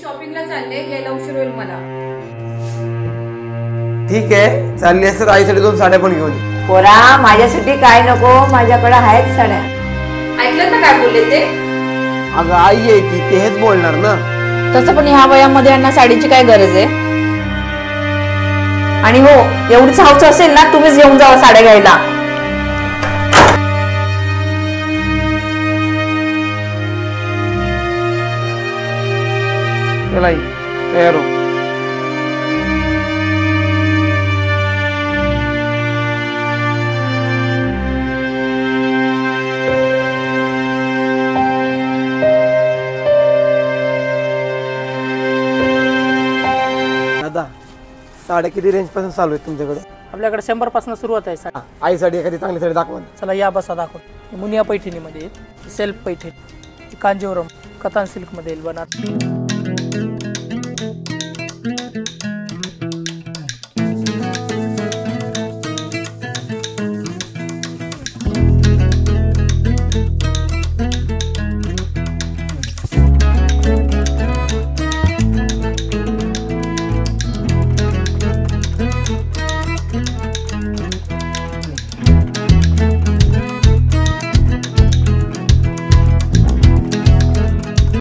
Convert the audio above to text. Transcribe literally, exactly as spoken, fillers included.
शॉपिंगला चालले, यायला उशीर होईल मला. ठीक आहे, चालली असं आईसाठी दोन साड्या पण घेऊन ये. पोरा माझ्यासाठी काय नको, माझ्याकडे आहेत साड्या. ऐकलं ना काय बोलले ते? अगं आई आहे ती, ते हेच बोलणार ना. तसं पण ह्या वयामध्ये यांना साडीची काय गरज आहे? आणि हो, एवढीच हौस असेल ना, तुम्हीच घेऊन जावा साड्या घ्यायला. चला आई, तयार हो. दादा, साड्या किती रेंज पासून चालू आहेत तुमच्याकडे? आपल्याकडे शंभर पासून सुरुवात आहे साडी. आईसाठी एखादी चांगली साडी दाखवा. चला या बसा दाखव. मुनिया पैठणीमध्ये सेल्फ पैठणी, कांजीवरम, कतान सिल्क मध्ये बनारसी.